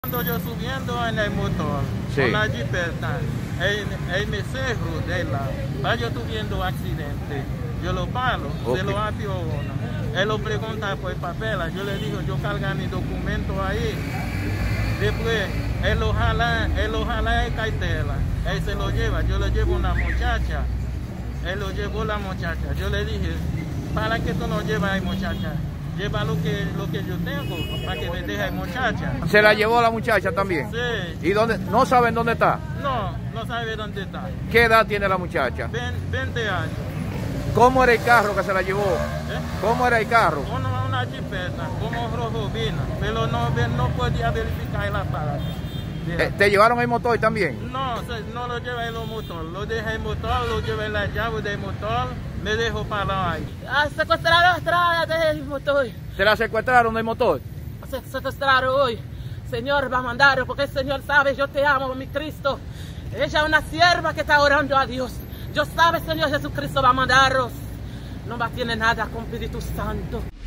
Cuando yo subiendo en el motor, sí, con la jipeta, el mesero de la, va yo tuviendo accidente, yo lo paro, se lo apio uno. Él lo pregunta por papel, yo le digo, yo cargo mi documento ahí. Después, él lo jala en cartera, él se lo lleva, yo le llevo una muchacha, él lo llevó la muchacha, yo le dije, ¿para qué tú no llevas a muchacha? Lleva lo que yo tengo, para que me deje muchacha. ¿Se la llevó la muchacha también? Sí. ¿Y dónde? ¿No saben dónde está? No sabe dónde está. ¿Qué edad tiene la muchacha? 20 años. ¿Cómo era el carro que se la llevó? ¿Eh? ¿Cómo era el carro? Una jipeta, como rojo vino, pero no podía verificar la parada. ¿Te llevaron el motor también? No lo llevé en el motor, lo dejé en el motor, lo llevé en la llave del motor, me dejó parado ahí. Secuestraron atrás del motor. ¿Se la secuestraron del motor? Secuestraron hoy. Señor va a mandar, porque el Señor sabe, yo te amo, mi Cristo. Ella es una sierva que está orando a Dios. Yo sabe, Señor Jesucristo va a mandaros. No va a tener nada con Espíritu Santo.